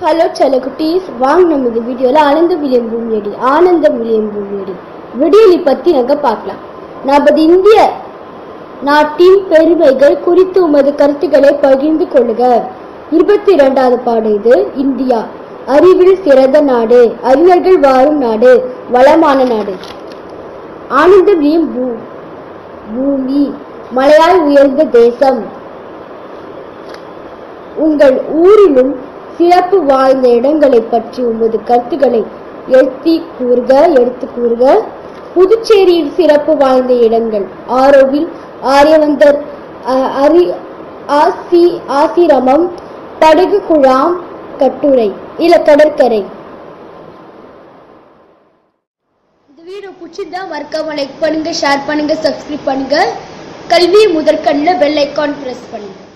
Hello செல்லக்குட்டீஸ், வாங்க நம்ம இந்த வீடியோல ஆனந்தம் விளியம் பூமியடி விடியலி பத்தி நாங்க பார்க்கலாம். நமது இந்திய நாட்டின் பெருமைகள் குறித்து உமது கருத்துக்களை பகிர்ந்து கொள்ளுக. 22வது பாடம் இது. இந்தியா அறிவில் சிறந்த நாடு, அறிஞர்கள் வாழும் நாடு, வளமான நாடு. ஆனந்த விளியம் பூமி மலையால் உயர்ந்த தேசம். உங்கள் ஊரிலும் சிறப்பு வாய்ந்த இடங்களை பற்றி உமது கருத்துக்களை எடுத்து கூறுக. புதுச்சேரியில் சிறப்பு வாய்ந்த இடங்கள்: ஆரோவில் ஆரியவந்தர் ஆசிரமம், படகு குழாம், கட்டுரை இல்ல கடற்கரை. இந்த வீடியோ பிடிச்சிருந்தா மறக்காம லைக் பண்ணுங்க, ஷேர் பண்ணுங்க, சப்ஸ்கிரைப் பண்ணுங்க. கல்வி முதற்கண்ணில் பெல் ஐக்கான் பிரஸ் பண்ணுங்க.